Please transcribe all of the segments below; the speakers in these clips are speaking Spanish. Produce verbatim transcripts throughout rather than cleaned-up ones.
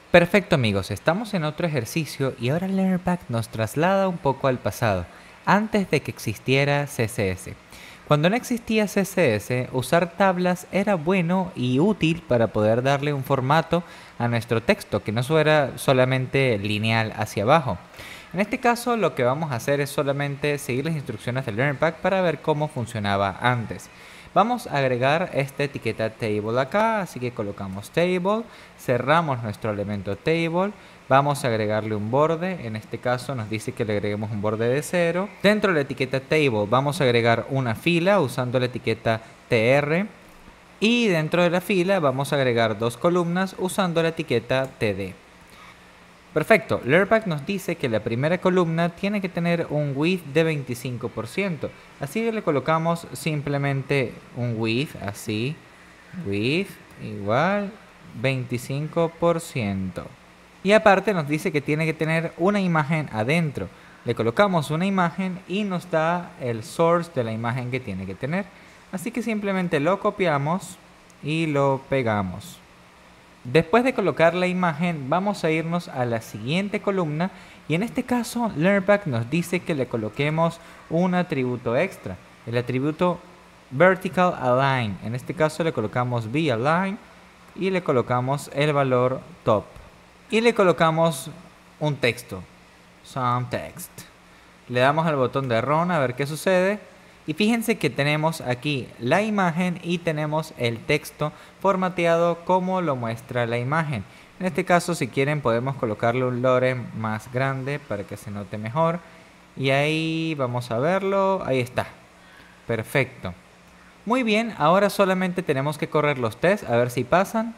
Perfecto amigos, estamos en otro ejercicio y ahora LearnPack nos traslada un poco al pasado, antes de que existiera C S S. Cuando no existía C S S, usar tablas era bueno y útil para poder darle un formato a nuestro texto, que no fuera solamente lineal hacia abajo. En este caso lo que vamos a hacer es solamente seguir las instrucciones de LearnPack para ver cómo funcionaba antes. Vamos a agregar esta etiqueta table acá, así que colocamos table, cerramos nuestro elemento table, vamos a agregarle un borde, en este caso nos dice que le agreguemos un borde de cero. Dentro de la etiqueta table vamos a agregar una fila usando la etiqueta tr y dentro de la fila vamos a agregar dos columnas usando la etiqueta td. Perfecto, LearnPack nos dice que la primera columna tiene que tener un width de veinticinco por ciento, así que le colocamos simplemente un width, así, width igual veinticinco por ciento. Y aparte nos dice que tiene que tener una imagen adentro, le colocamos una imagen y nos da el source de la imagen que tiene que tener, así que simplemente lo copiamos y lo pegamos. Después de colocar la imagen vamos a irnos a la siguiente columna y en este caso LearnPack nos dice que le coloquemos un atributo extra, el atributo Vertical Align. En este caso le colocamos VAlign y le colocamos el valor top y le colocamos un texto, some text. Le damos al botón de Run a ver qué sucede. Y fíjense que tenemos aquí la imagen y tenemos el texto formateado como lo muestra la imagen. En este caso, si quieren, podemos colocarle un lore más grande para que se note mejor. Y ahí vamos a verlo. Ahí está. Perfecto. Muy bien, ahora solamente tenemos que correr los tests a ver si pasan.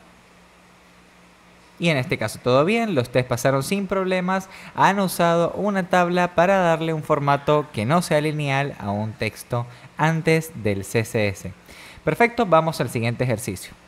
Y en este caso todo bien, los test pasaron sin problemas, han usado una tabla para darle un formato que no sea lineal a un texto antes del C S S. Perfecto, vamos al siguiente ejercicio.